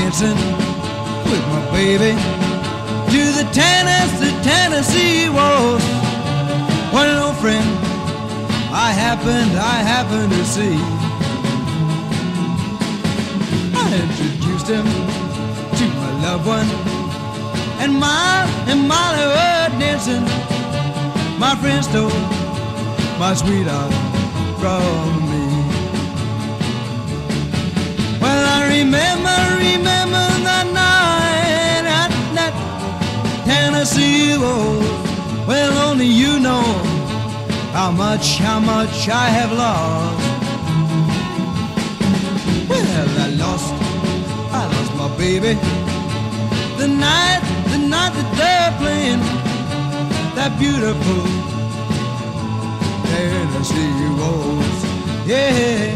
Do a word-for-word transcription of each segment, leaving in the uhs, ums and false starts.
dancing with my baby to the Tennessee, Tennessee waltz. One old friend I happened, I happened to see. I introduced him to my loved one, and my and Molly were dancing. My friend stole my sweetheart from me. Well, I remember, remember that night at that Tennessee waltz. Well, only you know how much, how much I have lost. Well, I lost, I lost my baby the night, the night that they're playing that beautiful Tennessee waltz. Yeah.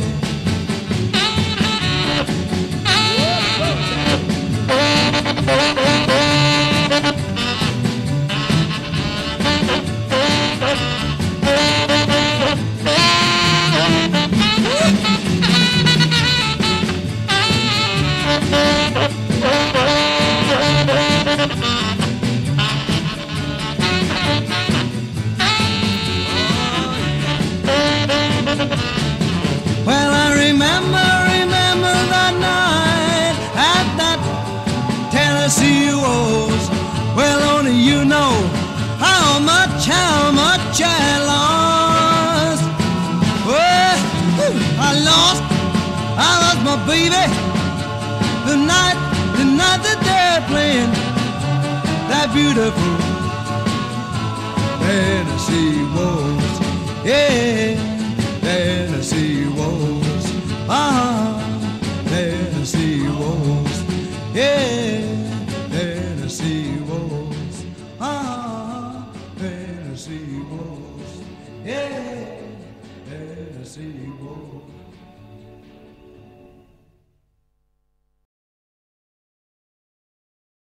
Well, I remember, remember that night at that Tennessee waltz. Well, only you know how much, how much I lost. Well, I lost, I lost my baby the night, the night that they're playing that beautiful Tennessee waltz. Yeah, Tennessee waltz. Ah, Tennessee waltz. Yeah, Tennessee waltz. Ah, Tennessee waltz. Yeah, Tennessee waltz.